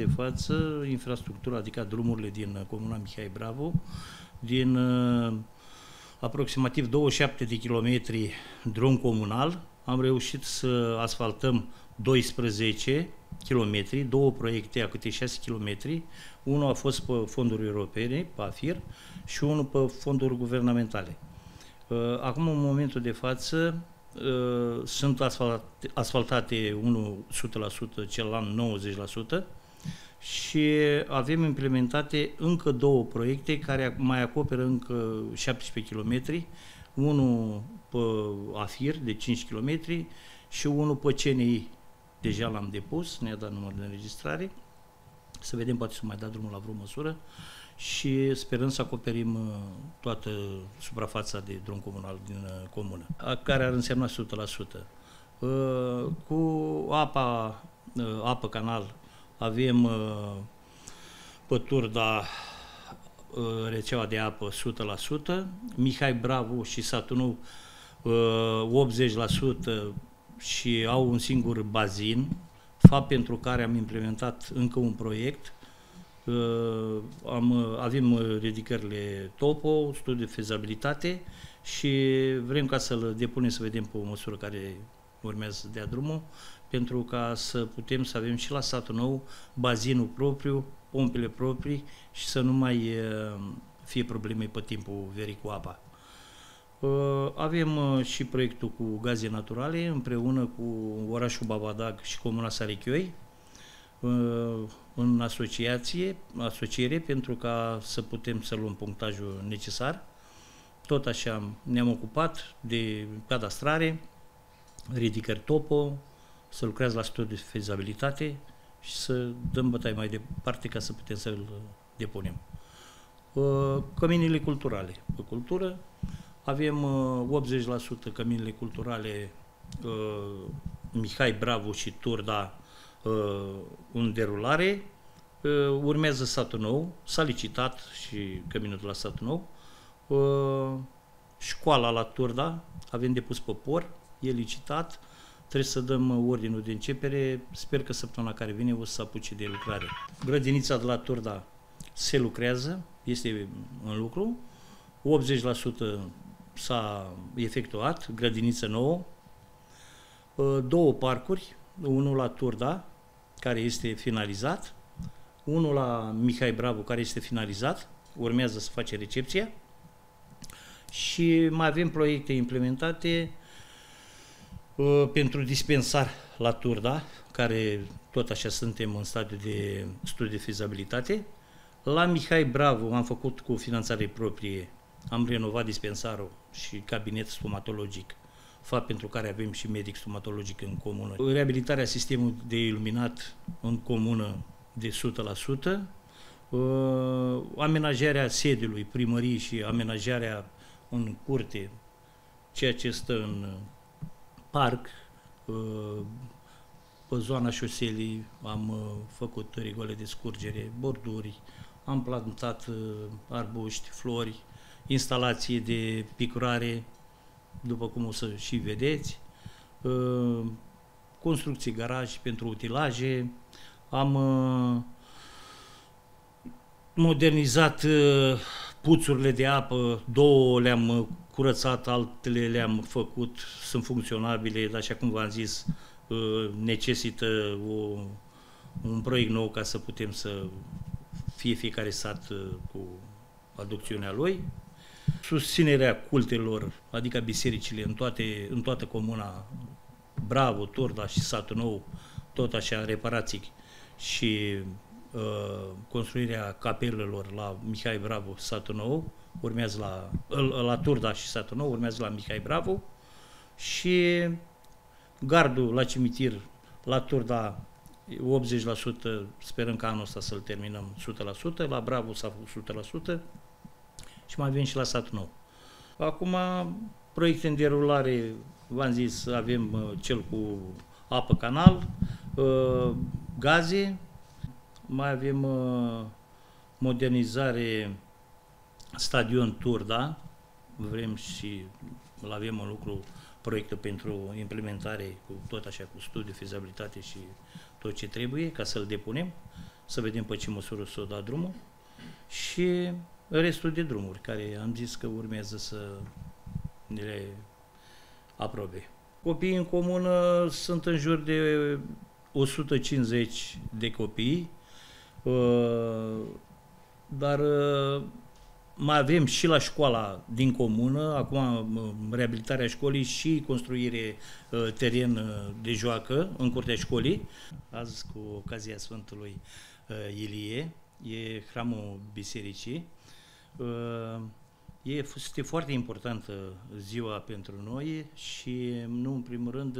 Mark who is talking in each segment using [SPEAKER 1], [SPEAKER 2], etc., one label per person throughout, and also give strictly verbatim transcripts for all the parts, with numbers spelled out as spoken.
[SPEAKER 1] de față, infrastructura, adică drumurile din comuna Mihai Bravo, din uh, aproximativ douăzeci și șapte de kilometri drum comunal, am reușit să asfaltăm doisprezece kilometri, două proiecte a câte șase kilometri, unul a fost pe fonduri europene, pe AFIR, și unul pe fonduri guvernamentale. Acum, în momentul de față, sunt asfaltate, asfaltate unul o sută la sută, celălalt nouăzeci la sută, și avem implementate încă două proiecte care mai acoperă încă șaptesprezece kilometri, unul pe AFIR de cinci kilometri și unul pe C N I. Deja l-am depus, ne-a dat număr de înregistrare, să vedem, poate să mai da drumul la vreo măsură și sperăm să acoperim toată suprafața de drum comunal din comună, care ar însemna o sută la sută. Cu apa, apă canal, avem pe Turda rețeaua de apă o sută la sută, Mihai Bravo și satul Nou optzeci la sută și au un singur bazin, fapt pentru care am implementat încă un proiect. Am, avem ridicările topo, studiu de fezabilitate și vrem ca să-l depunem să vedem pe o măsură care urmează să dea drumul, pentru ca să putem să avem și la satul Nou bazinul propriu, pompele proprii și să nu mai fie probleme pe timpul verii cu apa. Avem și proiectul cu gaze naturale împreună cu orașul Babadag și comuna Sarichioi în asociație, asociere, pentru ca să putem să luăm punctajul necesar. Tot așa ne-am ocupat de cadastrare, ridicări topo, să lucrează la studiu de fezabilitate și să dăm bătaie mai departe ca să putem să-l depunem. Căminile culturale. Pe cultură avem optzeci la sută căminile culturale Mihai Bravo și Turda în derulare. Urmează satul Nou, s-a licitat și căminul de la satul Nou. Școala la Turda, avem depus pe por, e licitat, trebuie să dăm ordinul de începere, sper că săptămâna care vine o să se apuce de lucrare. Grădinița de la Turda se lucrează, este în lucru, optzeci la sută s-a efectuat, grădiniță nouă, două parcuri, unul la Turda, care este finalizat, unul la Mihai Bravo, care este finalizat, urmează să face recepția, și mai avem proiecte implementate uh, pentru dispensar la Turda, care tot așa suntem în stadiu de studiu de fezabilitate. La Mihai Bravo am făcut cu finanțare proprie, am renovat dispensarul și cabinet stomatologic, fapt pentru care avem și medic stomatologic în comună. Reabilitarea sistemului de iluminat în comună de o sută la sută, uh, amenajarea sediului primăriei și amenajarea în curte, ceea ce stă în parc, pe zona șoselii am făcut rigole de scurgere, borduri, am plantat arbuști, flori, instalații de picurare, după cum o să și vedeți, construcții garaj pentru utilaje, am modernizat puțurile de apă, două le-am curățat, altele le-am făcut, sunt funcționabile, dar așa cum v-am zis, necesită o, un proiect nou ca să putem să fie fiecare sat cu aducțiunea lui. Susținerea cultelor, adică bisericile în, toate, în toată comuna Bravo, Turda și satul Nou, tot așa, reparații și uh, construirea capelelor la Mihai Bravo, satul Nou, urmează la, la Turda și satul Nou, urmează la Mihai Bravo, și gardul la cimitir la Turda optzeci la sută, sperăm că anul ăsta să-l terminăm o sută la sută, la Bravo s-a făcut o sută la sută și mai avem și la satul Nou. Acum, proiecte în derulare, v-am zis, avem uh, cel cu apă canal, uh, gaze, mai avem uh, modernizare stadion Turda, vrem și îl avem în lucru proiectul pentru implementare, cu tot așa, cu studiu, fezabilitate și tot ce trebuie ca să-l depunem. să vedem pe ce măsură s-o da drumul și restul de drumuri care am zis că urmează să le aprobe. Copiii în comună sunt în jur de o sută cincizeci de copii, dar mai avem și la școala din comună, acum reabilitarea școlii și construire teren de joacă în curtea școlii. Azi, cu ocazia Sfântului Ilie, e hramul bisericii. Este foarte importantă ziua pentru noi și, nu în primul rând,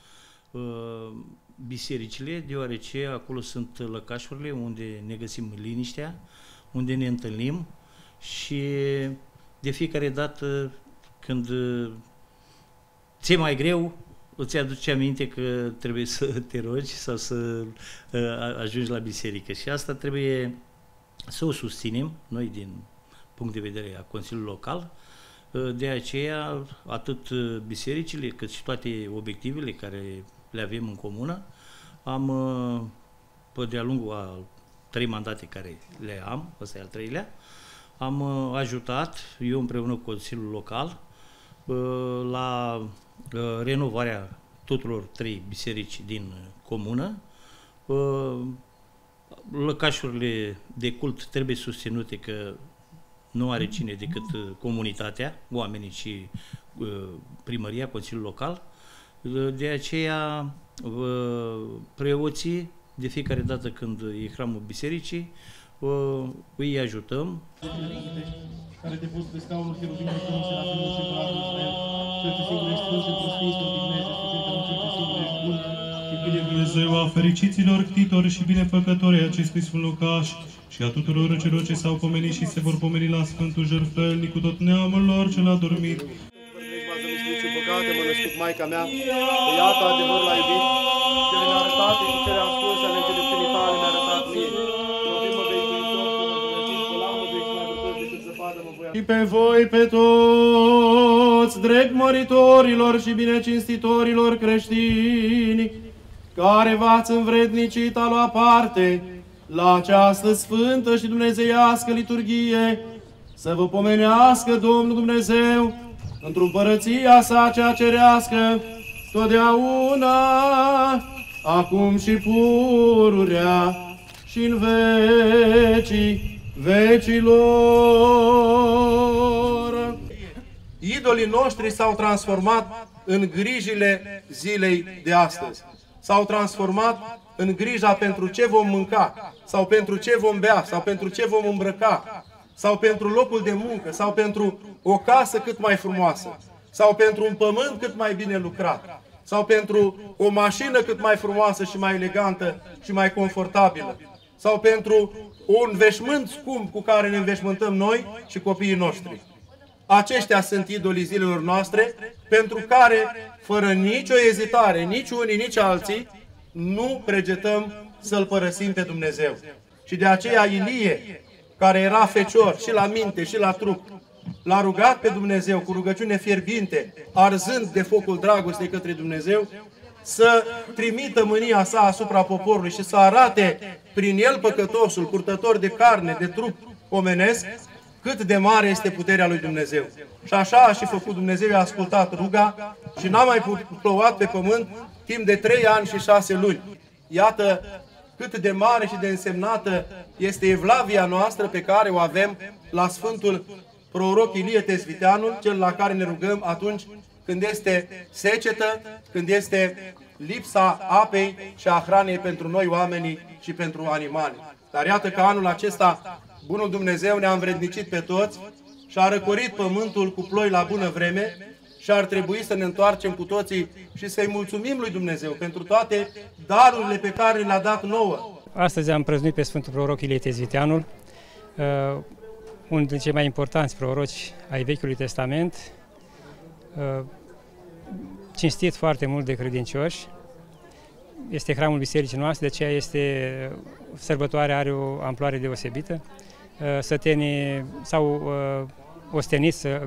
[SPEAKER 1] bisericile, deoarece acolo sunt lăcașurile unde ne găsim liniștea, unde ne întâlnim și de fiecare dată când ți-e mai greu, îți aduce aminte că trebuie să te rogi sau să ajungi la biserică și asta trebuie să o susținem noi din punct de vedere a Consiliului Local. De aceea, atât bisericile, cât și toate obiectivele care le avem în comună, am, pe de-a lungul a trei mandate care le am, ăsta e al treilea, am ajutat, eu împreună cu Consiliul Local, la renovarea tuturor trei biserici din comună. Lăcașurile de cult trebuie susținute, că nu are cine decât comunitatea, oamenii și primăria, Consiliul Local. De aceea, preoții, de fiecare dată când e hramul bisericii, îi ajutăm.
[SPEAKER 2] Care te pus pe scaunul cherubinului frumos și la finul și bravul Israel, cel ce singur ești frumos și într-o sfinți te odihnezi, Sfântul cel ce singur ești bun, și bine Dumnezeu a fericiților ctitori și binefăcători acestui sfânt locaș și a tuturor celor ce s-au pomenit și se vor pomeni la Sfântul Jertfelnic cu tot neamul lor cel adormit. Păcate, mă născut Maica mea, că iată adevărul a iubit, cele nearătate și cele ascunse ale înțelepciunii tale mi-a arătat mie. Robim-mă veicuitor, că mă bunățit, că l-am vei și mai vrătăți decât zăpadă mă voia. Și pe voi, pe toți, drept măritorilor și binecinstitorilor creștini, care v-ați învrednicit a lua parte la această sfântă și dumnezeiască liturghie, să vă pomenească Domnul Dumnezeu într-o împărăția sa cea cerească, totdeauna, acum și pururea și în vecii vecilor. Idolii noștri s-au transformat în grijile zilei de astăzi. S-au transformat în grija pentru ce vom mânca, sau pentru ce vom bea, sau pentru ce vom îmbrăca, sau pentru locul de muncă, sau pentru o casă cât mai frumoasă, sau pentru un pământ cât mai bine lucrat, sau pentru o mașină cât mai frumoasă și mai elegantă și mai confortabilă, sau pentru un veșmânt scump cu care ne înveșmântăm noi și copiii noștri. Aceștia sunt idolii zilelor noastre, pentru care, fără nicio ezitare, nici unii, nici alții, nu pregetăm să-L părăsim pe Dumnezeu. Și de aceea Ilie, care era fecior și la minte și la trup, l-a rugat pe Dumnezeu cu rugăciune fierbinte, arzând de focul dragostei către Dumnezeu, să trimită mânia sa asupra poporului și să arate prin el păcătosul, purtător de carne, de trup omenesc, cât de mare este puterea lui Dumnezeu. Și așa a și făcut Dumnezeu, a ascultat ruga și n-a mai plouat pe pământ timp de trei ani și șase luni. Iată cât de mare și de însemnată este evlavia noastră pe care o avem la Sfântul Proroc Ilie Tezviteanul, cel la care ne rugăm atunci când este secetă, când este lipsa apei și a hranei pentru noi oamenii și pentru animale. Dar iată că anul acesta bunul Dumnezeu ne-a învrednicit pe toți și a răcorit pământul cu ploi la bună vreme și ar trebui să ne întoarcem cu toții și să-i mulțumim lui Dumnezeu pentru toate darurile pe care le-a dat nouă.
[SPEAKER 3] Astăzi am prăznuit pe Sfântul Proroc Ilie Tezviteanul, uh, unul dintre cei mai importanți proroci ai Vechiului Testament, uh, cinstit foarte mult de credincioși. Este hramul bisericii noastre, de aceea este sărbătoarea, are o amploare deosebită. Sătenii s-au ostenit să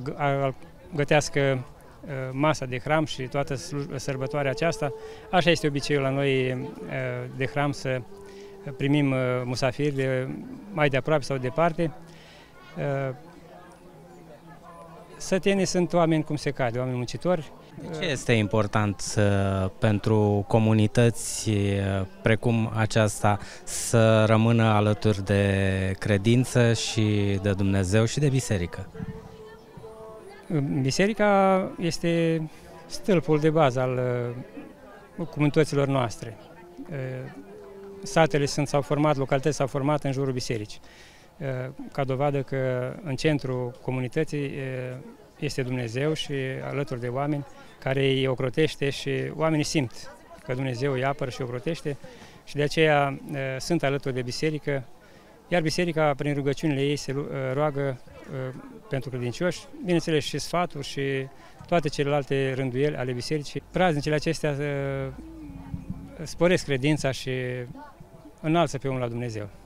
[SPEAKER 3] gătească masa de hram și toată sărbătoarea aceasta. Așa este obiceiul la noi de hram, să primim musafiri de mai de aproape sau departe. Sătenii sunt oameni cum se cade, oameni muncitori.
[SPEAKER 4] De ce este important uh, pentru comunități uh, precum aceasta să rămână alături de credință și de Dumnezeu și de biserică?
[SPEAKER 3] Biserica este stâlpul de bază al uh, comunităților noastre. Uh, satele sunt, s-au format, localități s-au format în jurul bisericii. Uh, ca dovadă că în centrul comunității uh, este Dumnezeu și alături de oameni care îi ocrotește și oamenii simt că Dumnezeu îi apără și îi ocrotește și de aceea uh, sunt alături de biserică, iar biserica prin rugăciunile ei se uh, roagă uh, pentru credincioși, bineînțeles și sfaturi și toate celelalte rânduieli ale bisericii. Praznicile acestea uh, sporesc credința și înalță pe omul la Dumnezeu.